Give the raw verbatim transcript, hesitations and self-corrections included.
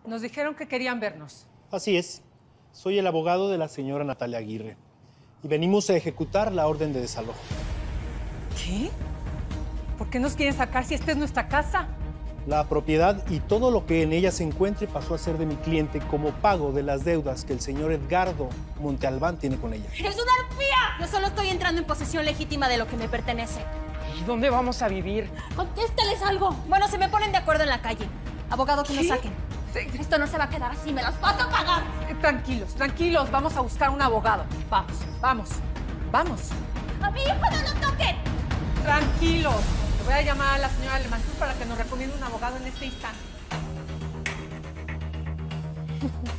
Nos dijeron que querían vernos. Así es. Soy el abogado de la señora Natalia Aguirre. Y venimos a ejecutar la orden de desalojo. ¿Qué? ¿Por qué nos quieren sacar si esta es nuestra casa? La propiedad y todo lo que en ella se encuentre pasó a ser de mi cliente como pago de las deudas que el señor Edgardo Montalbán tiene con ella. ¡Es una arpía! Yo solo estoy entrando en posesión legítima de lo que me pertenece. ¿Y dónde vamos a vivir? ¡Contéstales algo! Bueno, se me ponen de acuerdo en la calle. Abogado, que ¿Qué? nos saquen. Esto no se va a quedar así, me las paso a pagar. Eh, tranquilos, tranquilos. Vamos a buscar un abogado. Vamos, vamos, vamos. ¡A mi hijo no lo toquen! Tranquilos. Le voy a llamar a la señora Alemantú para que nos recomiende un abogado en este instante.